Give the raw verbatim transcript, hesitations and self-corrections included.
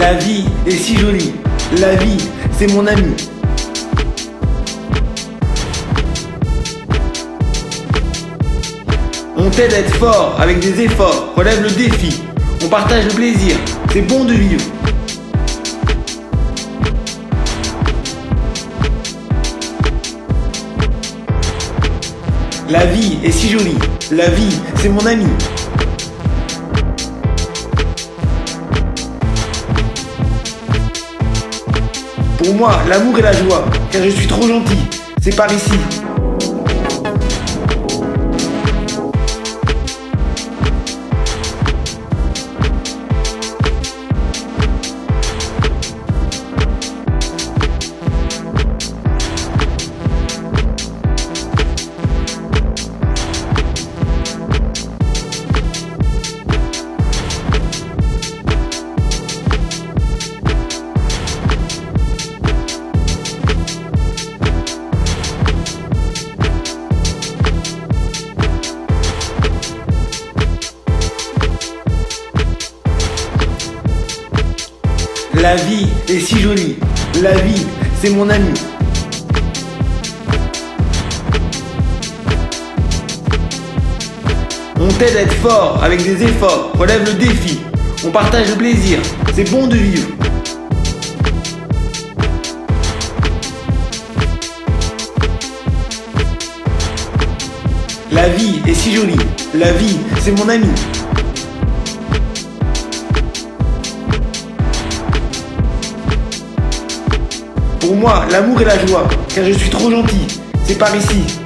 La vie est si jolie, la vie, c'est mon ami. On t'aide à être fort avec des efforts, relève le défi. On partage le plaisir, c'est bon de vivre. La vie est si jolie, la vie, c'est mon ami. Pour moi, l'amour et la joie, car je suis trop gentil, c'est par ici. La vie est si jolie, la vie, c'est mon ami. On t'aide à être fort avec des efforts, relève le défi. On partage le plaisir, c'est bon de vivre. La vie est si jolie, la vie, c'est mon ami. Pour moi, l'amour et la joie, car je suis trop gentil, c'est par ici.